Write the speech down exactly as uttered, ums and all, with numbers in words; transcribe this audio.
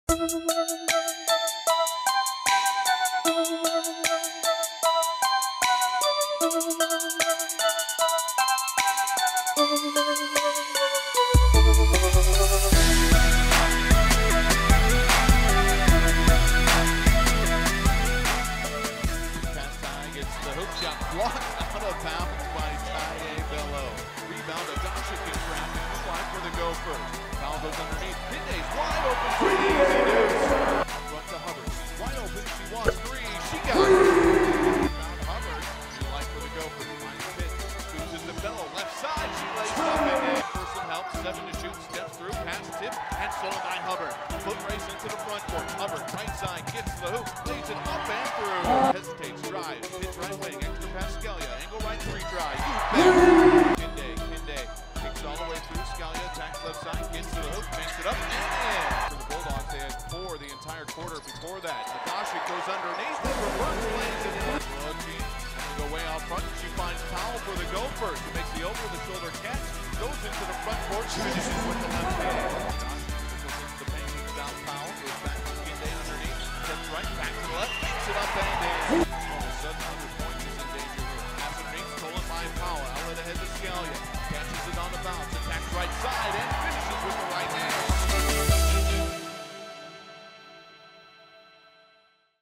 Blocked out of bounds by Ty Bello. Rebound, Adasha gets wrapped in the line for the Gophers. Foul goes underneath. Pinda's wide open for the easy news. Front to Hubbard. She's wide open. She wants three. She got it. Found Hubbard. She like for the Gophers. Finds Pitt. Scoops into Bello. Left side. She lays up and in. For some help. Seven to shoot. Steps through. Pass tip. And stolen by Hubbard. Foot race into the front court. Hubbard. Right side. Gets to the hoop. Lays it up and through. Hesitates. Drives. Hits right wing. Scalia, angle right three try. Kinde, Kinde kicks all the way through. Scalia attacks left side, gets to the hook, makes it up and in. For the Bulldogs, they had four the entire quarter before that. Adasha goes underneath and reverse lays it in. Looking to go way out front. She finds Powell for the Gophers, who makes the over-the-shoulder catch, goes into the front court, finishes with the left hand. Adasha goes into the paint, kicks down Powell, goes back to Kinde underneath, steps right, back to the left, makes it up and in. All of a sudden, under points is in danger. Stolen by Powell, outlet ahead to Scalia, catches it on the bounce.